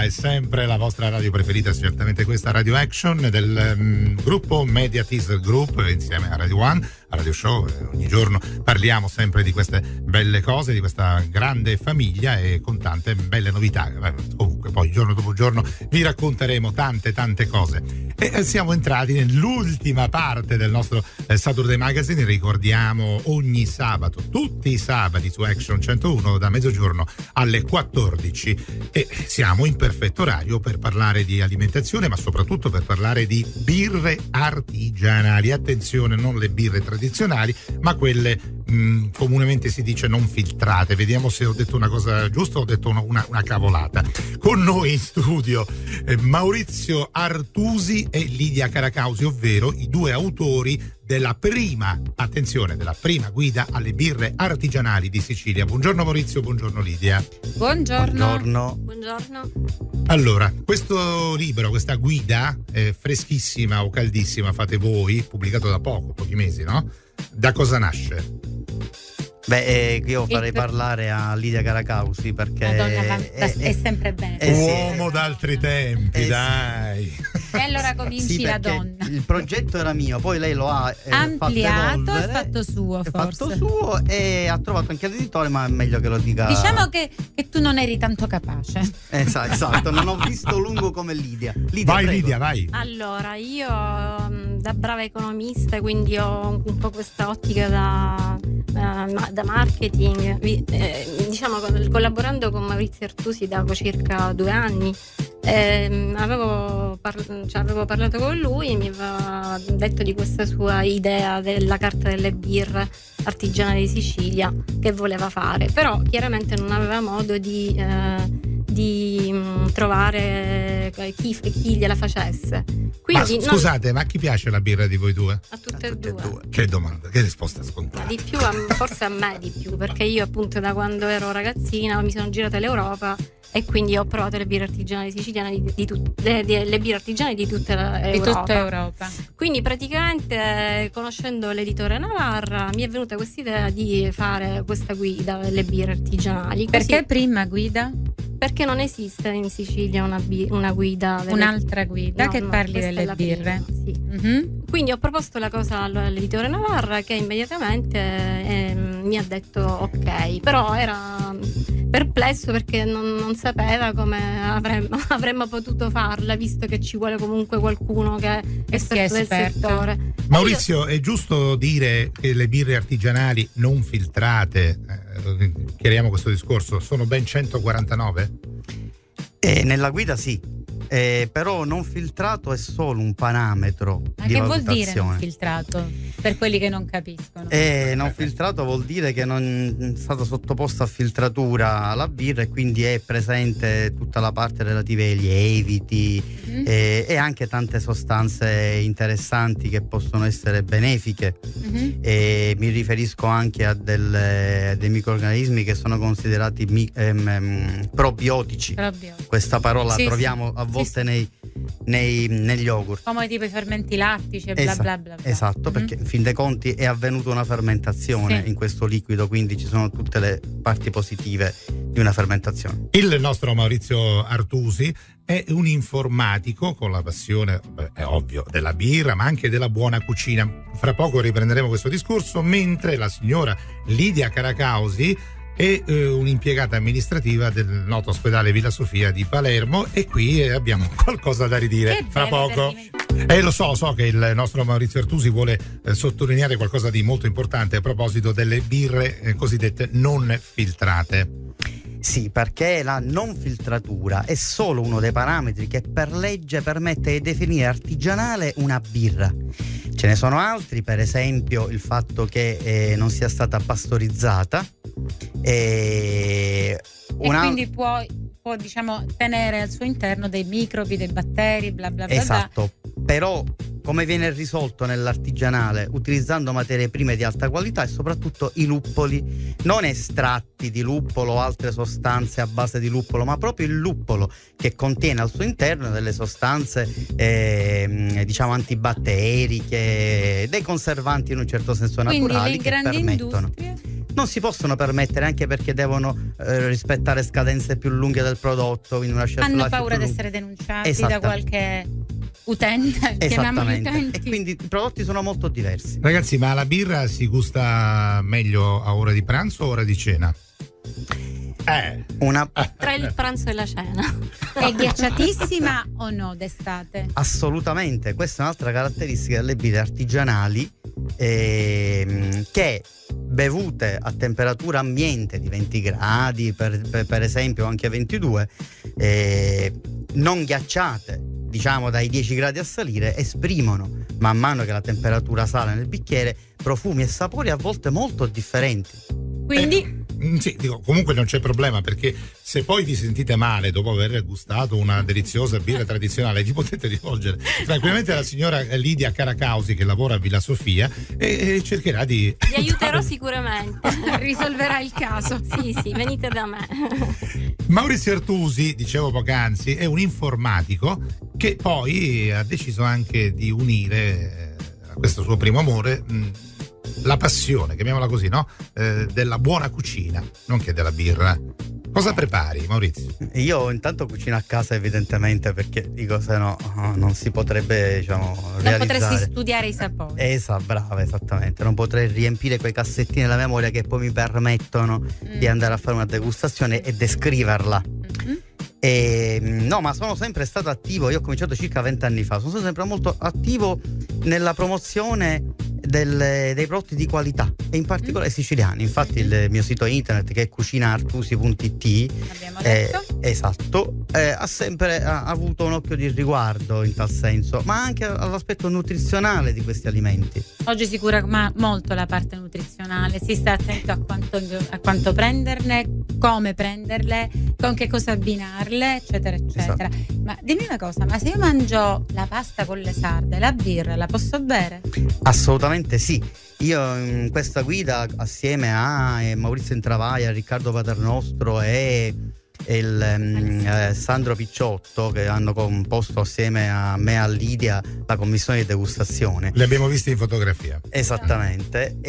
è sempre la vostra radio preferita, certamente questa Radio Action del gruppo Media Teaser Group, insieme a Radio One, a Radio Show. Ogni giorno parliamo sempre di queste belle cose, di questa grande famiglia e con tante belle novità. Comunque poi giorno dopo giorno vi racconteremo tante cose. E siamo entrati nell'ultima parte del nostro Saturday Magazine. Ricordiamo ogni sabato, tutti i sabati su Action 101 da mezzogiorno alle 14, e siamo in perfetto orario per parlare di alimentazione, ma soprattutto per parlare di birre artigianali. Attenzione, non le birre tradizionali, ma quelle comunemente si dice non filtrate. Vediamo se ho detto una cosa giusta o ho detto una cavolata. Con noi in studio Maurizio Artusi e Lidia Caracausi, ovvero i due autori della prima guida alle birre artigianali di Sicilia. Buongiorno Maurizio, buongiorno Lidia. Buongiorno. Allora, questo libro, questa guida freschissima o caldissima, fate voi, pubblicato da pochi mesi, no? Da cosa nasce? Io farei parlare a Lidia Caracausi, perché è sempre bene. Uomo d'altri tempi, dai. E allora cominci la donna. Il progetto era mio, poi lei lo ha ampliato e fatto suo, e ha trovato anche l'editore, ma è meglio che lo dica. Diciamo che tu non eri tanto capace. Esatto, non ho visto lungo come Lidia. Vai, prego. Lidia, vai. Allora, io da brava economista, quindi ho un po' questa ottica da marketing, diciamo, collaborando con Maurizio Artusi da circa 2 anni. Avevo parlato con lui e mi aveva detto di questa sua idea della carta delle birre artigianali di Sicilia che voleva fare, però chiaramente non aveva modo di trovare chi gliela facesse. Quindi, scusate, ma a chi piace la birra di voi due? A tutte e due. Che domanda, che risposta scontata. Di più, forse a me di più, perché io appunto da quando ero ragazzina mi sono girata l'Europa e quindi ho provato le birre artigianali siciliane le birre artigianali di tutta Europa. Quindi praticamente, conoscendo l'editore Navarra, mi è venuta questa idea di fare questa guida delle birre artigianali. Perché prima guida? Perché non esiste in Sicilia una guida un'altra guida che parli delle birre. Prima, sì. Mm-hmm. Quindi ho proposto la cosa all'editore Navarra, che immediatamente mi ha detto ok, però era perplesso perché non sapeva come avremmo potuto farla, visto che ci vuole comunque qualcuno che è esperto del settore. Maurizio, è giusto dire che le birre artigianali non filtrate, chiariamo questo discorso, sono ben 149? Nella guida sì. Però non filtrato è solo un parametro di che valutazione. Vuol dire non filtrato? Per quelli che non capiscono. Non filtrato vuol dire che non è stata sottoposta a filtratura la birra e quindi è presente tutta la parte relativa ai lieviti e anche tante sostanze interessanti che possono essere benefiche. Mi riferisco anche a dei microrganismi che sono considerati probiotici. Questa parola troviamo a volte negli yogurt, come tipo i fermenti lattici e bla bla bla. Esatto, perché in fin dei conti è avvenuta una fermentazione in questo liquido, quindi ci sono tutte le parti positive di una fermentazione. Il nostro Maurizio Artusi è un informatico con la passione, è ovvio, della birra, ma anche della buona cucina. Fra poco riprenderemo questo discorso, mentre la signora Lidia Caracausi è un'impiegata amministrativa del noto ospedale Villa Sofia di Palermo, e qui abbiamo qualcosa da ridire fra poco. Lo so che il nostro Maurizio Artusi vuole sottolineare qualcosa di molto importante a proposito delle birre cosiddette non filtrate. Sì, perché la non filtratura è solo uno dei parametri che per legge permette di definire artigianale una birra. Ce ne sono altri, per esempio il fatto che non sia stata pastorizzata quindi può diciamo tenere al suo interno dei microbi, dei batteri, bla bla bla. Esatto, però come viene risolto nell'artigianale? Utilizzando materie prime di alta qualità e soprattutto i luppoli, non estratti di luppolo o altre sostanze a base di luppolo, ma proprio il luppolo, che contiene al suo interno delle sostanze diciamo antibatteriche, dei conservanti in un certo senso naturali, che permettono non si possono permettere, anche perché devono rispettare scadenze più lunghe del prodotto, quindi una shelf life hanno paura di essere denunciati da qualche utente, chiamiamoli utenti. E quindi i prodotti sono molto diversi. Ragazzi, ma la birra si gusta meglio a ora di pranzo o ora di cena? Tra il pranzo e la cena. È ghiacciatissima o no d'estate? Assolutamente, questa è un'altra caratteristica delle birre artigianali, che bevute a temperatura ambiente di 20 gradi per esempio, anche 22, non ghiacciate, diciamo dai 10 gradi a salire, esprimono, man mano che la temperatura sale nel bicchiere, profumi e sapori a volte molto differenti. Quindi sì, dico, comunque non c'è problema, perché se poi vi sentite male dopo aver gustato una deliziosa birra tradizionale, vi potete rivolgere tranquillamente alla signora Lidia Caracausi, che lavora a Villa Sofia, e cercherà di vi aiuterò sicuramente. Risolverà il caso. Sì, venite da me. Maurizio Artusi, dicevo poc'anzi, è un informatico che poi ha deciso anche di unire a questo suo primo amore la passione, chiamiamola così, no? Della buona cucina, nonché della birra. Cosa prepari, Maurizio? Io intanto cucino a casa, evidentemente, perché dico, se no non si potrebbe, diciamo, realizzare. Non potresti studiare i sapori. Brava, esattamente. Non potrei riempire quei cassettini della memoria che poi mi permettono di andare a fare una degustazione e descriverla. No, ma sono sempre stato attivo. Io ho cominciato circa 20 anni fa. Sono sempre molto attivo nella promozione dei prodotti di qualità, e in particolare siciliani. Infatti il mio sito internet, che è cucinaartusi.it, abbiamo detto, esatto, ha sempre avuto un occhio di riguardo in tal senso, ma anche all'aspetto nutrizionale di questi alimenti. Oggi si cura molto la parte nutrizionale, si sta attento a quanto prenderne, come prenderle, con che cosa abbinarle, eccetera eccetera. Esatto. Ma dimmi una cosa, ma se io mangio la pasta con le sarde, la birra, la posso bere? Assolutamente sì. Io in questa guida, assieme a Maurizio Intravaglia, Riccardo Paternostro e Sandro Picciotto, che hanno composto assieme a me e a Lidia la commissione di degustazione. Li abbiamo visti in fotografia. Esattamente.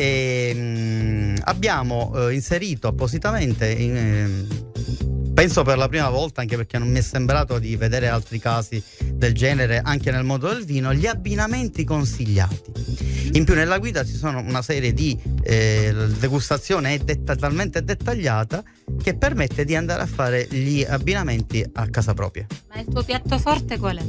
E abbiamo inserito appositamente, penso per la prima volta, anche perché non mi è sembrato di vedere altri casi del genere anche nel mondo del vino, gli abbinamenti consigliati. In più nella guida ci sono una serie di degustazione talmente dettagliata che permette di andare a fare gli abbinamenti a casa propria. Ma il tuo piatto forte qual è?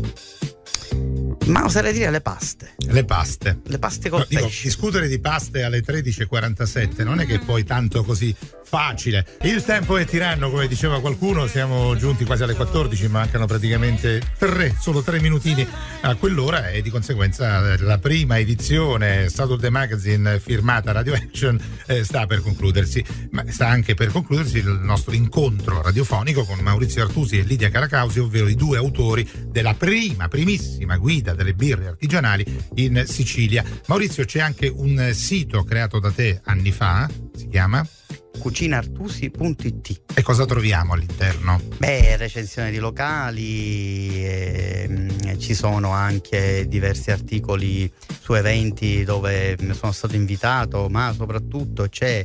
Ma oserei dire le paste. Le paste col pesce. Discutere di paste alle 13:47 non è che poi tanto così facile. Il tempo è tiranno, come diceva qualcuno. Siamo giunti quasi alle 14, mancano praticamente solo 3 minutini a quell'ora, e di conseguenza la prima edizione Saturday Magazine firmata Radio Action sta per concludersi, ma sta anche per concludersi il nostro incontro radiofonico con Maurizio Artusi e Lidia Caracausi, ovvero i due autori della primissima guida delle birre artigianali in Sicilia. Maurizio, c'è anche un sito creato da te anni fa, si chiama cucinaartusi.it. E cosa troviamo all'interno? Recensioni di locali, ci sono anche diversi articoli su eventi dove sono stato invitato, ma soprattutto c'è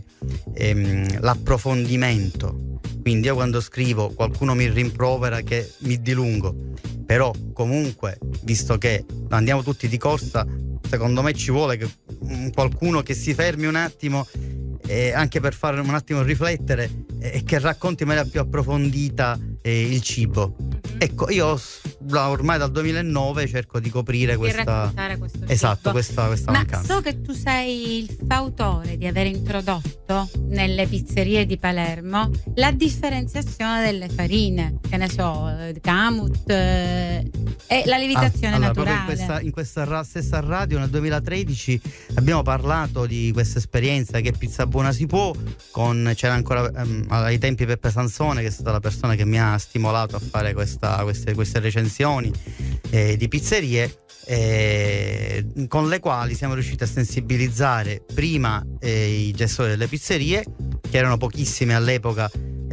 l'approfondimento. Quindi io quando scrivo qualcuno mi rimprovera che mi dilungo, però comunque, visto che andiamo tutti di corsa, secondo me ci vuole che qualcuno che si fermi un attimo, anche per fare un attimo riflettere, e che racconti in maniera più approfondita il cibo. Ecco, io ormai dal 2009 cerco di coprire raccontare questo esatto, cibo. questa Ma mancanza. so che tu sei il fautore di aver introdotto nelle pizzerie di Palermo la differenziazione delle farine, che ne so, Camut e la lievitazione naturale. In questa stessa radio nel 2013 abbiamo parlato di questa esperienza che Pizza Buona si può, c'era ancora ai tempi Peppe Sansone, che è stata la persona che mi ha stimolato a fare queste recensioni di pizzerie, con le quali siamo riusciti a sensibilizzare prima i gestori delle pizzerie, che erano pochissime all'epoca,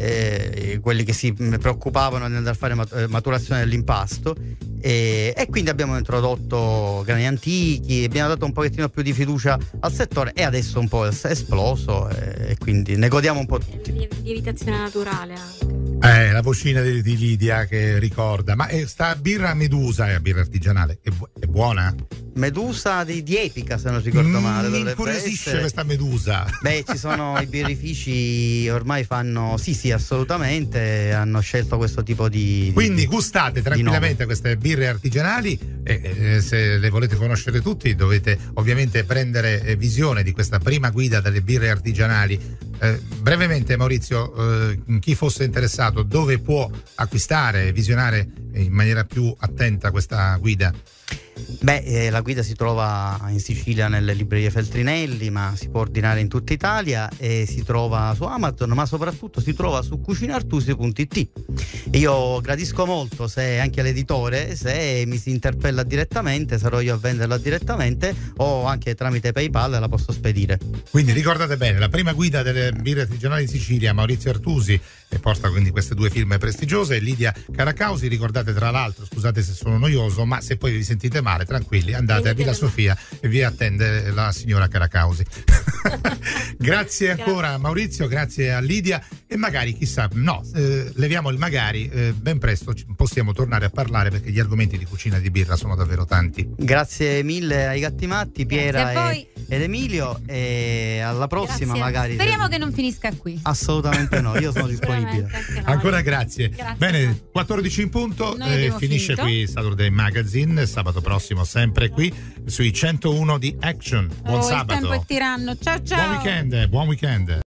quelli che si preoccupavano di andare a fare maturazione dell'impasto, e quindi abbiamo introdotto grani antichi, abbiamo dato un pochettino più di fiducia al settore e adesso un po' è esploso, e quindi ne godiamo un po' tutti. Lievitazione naturale anche. La vocina di Lidia che ricorda. Ma sta birra Medusa, è birra artigianale, è buona? Medusa di Epica, se non ricordo male. Mi incuriosisce questa Medusa. Beh, ci sono i birrifici ormai fanno sì, assolutamente, hanno scelto questo tipo di quindi gustate tranquillamente queste birre artigianali, se le volete conoscere tutti dovete ovviamente prendere visione di questa prima guida delle birre artigianali. Brevemente, Maurizio, chi fosse interessato, dove può acquistare, visionare in maniera più attenta questa guida? Beh, la guida si trova in Sicilia nelle librerie Feltrinelli, ma si può ordinare in tutta Italia e si trova su Amazon, ma soprattutto si trova su cucinartusi.it. Io gradisco molto se anche l'editore, se mi si interpella direttamente, sarò io a venderla direttamente o anche tramite PayPal la posso spedire. Quindi ricordate bene, la prima guida delle birre artigianali di Sicilia, Maurizio Artusi, e porta quindi queste due firme prestigiose, Lidia Caracausi. Ricordate tra l'altro, scusate se sono noioso, ma se poi vi sentite male, tranquilli, andate a Villa Sofia e vi attende la signora Caracausi. Grazie ancora Maurizio, grazie a Lidia, e magari chissà, leviamo il magari, ben presto possiamo tornare a parlare, perché gli argomenti di cucina e di birra sono davvero tanti. Grazie mille ai Gatti Matti, Piera ed Emilio, e alla prossima. Grazie. Magari speriamo che non finisca qui. Assolutamente no, io sono disponibile. Ancora grazie. Bene, 14 in punto, finisce qui Saturday Magazine. Sabato prossimo sempre qui sui 101 di Action. Buon sabato. Il tempo è tiranno. Ciao. Buon weekend.